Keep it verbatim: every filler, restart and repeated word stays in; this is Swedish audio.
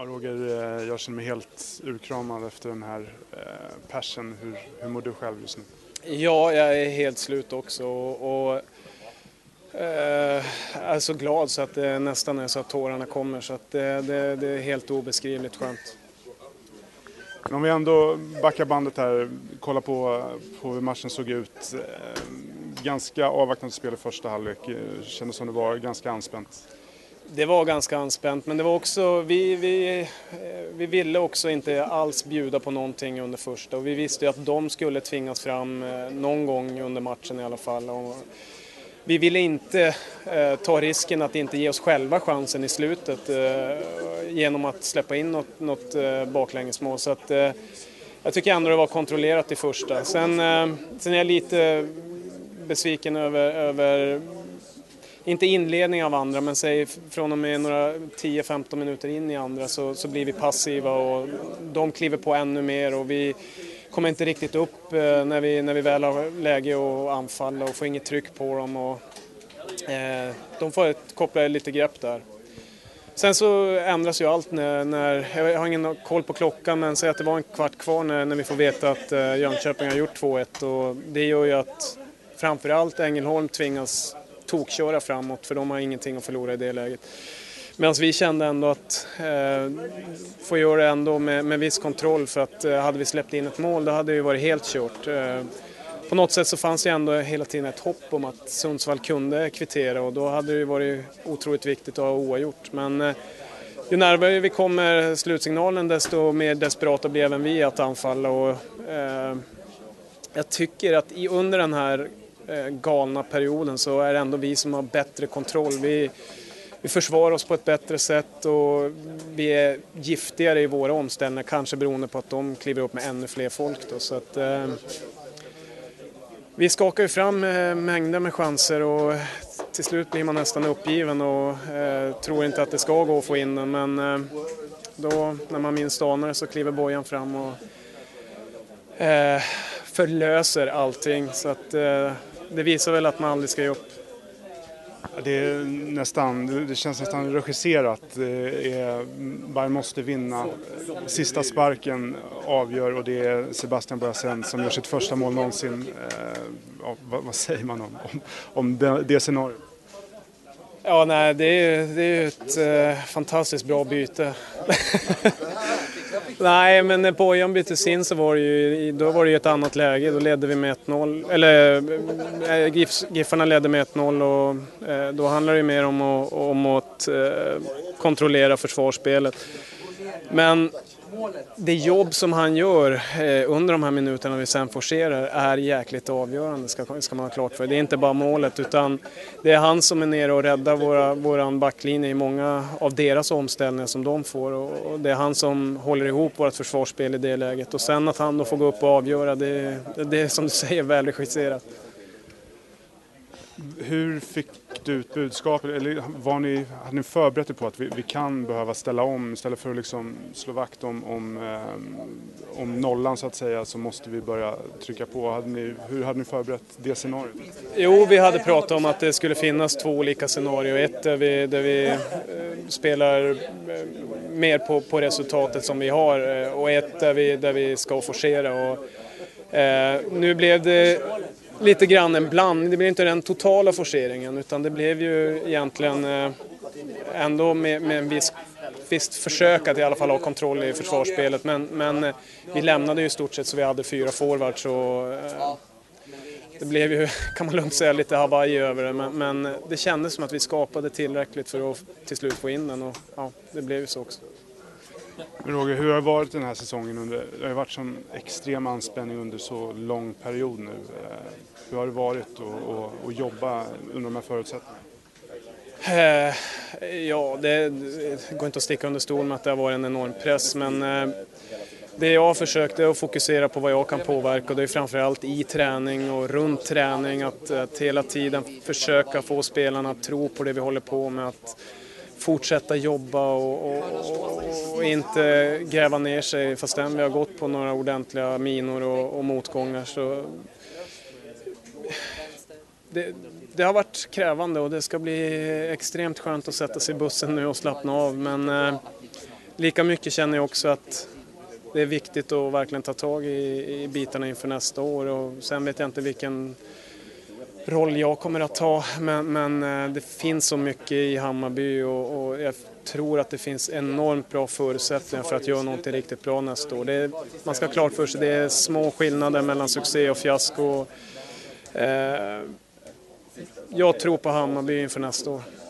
Ja, Roger, jag känner mig helt urkramad efter den här eh, passion. Hur, hur mår du själv just nu? Ja, jag är helt slut också och, och eh, är så glad så att det nästan är så att tårarna kommer. Så att det, det, det är helt obeskrivligt skönt. Men om vi ändå backar bandet här, kollar på, på hur matchen såg ut. Eh, ganska avvaktande spel i första halvlek. Kändes som det var ganska anspänt. Det var ganska anspänt, men det var också, vi, vi, vi ville också inte alls bjuda på någonting under första. Och vi visste ju att de skulle tvingas fram någon gång under matchen i alla fall. Och vi ville inte eh, ta risken att inte ge oss själva chansen i slutet eh, genom att släppa in något, något eh, baklängesmål. Så att, eh, jag tycker ändå det var kontrollerat i första. Sen, eh, sen är jag lite besviken över... över inte inledning av andra, men säg från och med några tio femton minuter in i andra så, så blir vi passiva och de kliver på ännu mer och vi kommer inte riktigt upp eh, när, vi, när vi väl har läge att anfalla och får inget tryck på dem. Och, eh, de får ett, koppla lite grepp där. Sen så ändras ju allt när, när, jag har ingen koll på klockan, men säg att det var en kvart kvar när, när vi får veta att eh, Jönköping har gjort två ett och det gör ju att framförallt Ängelholm tvingas tokköra framåt för de har ingenting att förlora i det läget. Medan vi kände ändå att eh, få göra det ändå med, med viss kontroll för att eh, hade vi släppt in ett mål då hade det ju varit helt kört. Eh, på något sätt så fanns ju ändå hela tiden ett hopp om att Sundsvall kunde kvittera och då hade det ju varit otroligt viktigt att ha oavgjort. Men eh, ju närmare vi kommer slutsignalen desto mer desperata blir även vi att anfalla och eh, jag tycker att i, under den här galna perioden så är det ändå vi som har bättre kontroll. Vi, vi försvarar oss på ett bättre sätt och vi är giftigare i våra omställningar, kanske beroende på att de kliver upp med ännu fler folk. Då. Så att, eh, vi skakar ju fram eh, mängder med chanser och till slut blir man nästan uppgiven och eh, tror inte att det ska gå att få in den. Men eh, då när man minst anar det så kliver Bojan fram och eh, förlöser allting. Så att eh, det visar väl att man aldrig ska ge upp. Det är nästan, det känns nästan regisserat. Bayern måste vinna. Sista sparken avgör och det är Sebastian Boisen som gör sitt första mål någonsin. Ja, vad, vad säger man om, om, om det, det scenariot? Ja, nej, det är, det är ett eh, fantastiskt bra byte. Nej, men när Bojan byttes in så var det ju, då var det ju ett annat läge. Då ledde vi med ett noll. Eller äh, Gif, Giffarna ledde med ett noll och äh, då handlar det mer om att, om att äh, kontrollera försvarsspelet. Men det jobb som han gör eh, under de här minuterna vi sen forcerar är jäkligt avgörande, ska, ska man ha klart för. Det är inte bara målet utan det är han som är nere och räddar våra, våran backlinje i många av deras omställningar som de får. Och, och det är han som håller ihop vårt försvarsspel i det läget. Och sen att han då får gå upp och avgöra, det, det är som du säger väl regisserat. Hur fick du ut budskapet? Eller var ni, hade ni förberett er på att vi, vi kan behöva ställa om istället för att liksom slå vakt om, om, eh, om nollan så att säga, så måste vi börja trycka på. Hade ni, hur hade ni förberett det scenariot? Jo, vi hade pratat om att det skulle finnas två olika scenarier. Ett där vi, där vi eh, spelar eh, mer på, på resultatet som vi har eh, och ett där vi, där vi ska forcera. Och, eh, nu blev det lite grann en blandning. Det blev inte den totala forceringen utan det blev ju egentligen eh, ändå med, med en viss, visst försök att i alla fall ha kontroll i försvarsspelet. Men, men eh, vi lämnade ju i stort sett så vi hade fyra forwards och eh, det blev ju, kan man lugnt säga, lite Hawaii över det. Men, men det kändes som att vi skapade tillräckligt för att till slut få in den och ja, det blev ju så också. Roger, hur har det varit den här säsongen? Under, det har varit som extrem anspänning under så lång period nu. Hur har det varit att, att, att jobba under de här förutsättningarna? Eh, ja, det, det går inte att sticka under stol med att det har varit en enorm press. Men eh, det jag har försökt är att fokusera på vad jag kan påverka. Och det är framförallt i träning och runt träning. Att, att hela tiden försöka få spelarna att tro på det vi håller på med. Att fortsätta jobba och, och, och inte gräva ner sig fastän vi har gått på några ordentliga minor och, och motgångar. Så det, det har varit krävande och det ska bli extremt skönt att sätta sig i bussen nu och slappna av. Men eh, lika mycket känner jag också att det är viktigt att verkligen ta tag i, i bitarna inför nästa år. Och sen vet jag inte vilken roll jag kommer att ta, men, men det finns så mycket i Hammarby och, och jag tror att det finns enormt bra förutsättningar för att göra något riktigt bra nästa år. Det är, man ska ha klart för sig, det är små skillnader mellan succé och fiasko. Eh, jag tror på Hammarby inför nästa år.